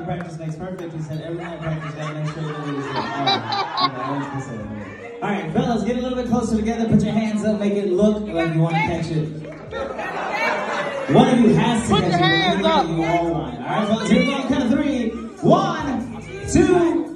practice makes perfect. He said every night practice, gotta make sure that it is all right, fellas, get a little bit closer together. Put your hands up, make it look like you want to catch it. One of you has to catch it. Put your hands up. You all want. All right, fellas, here we go. Count of 3. 1, 2.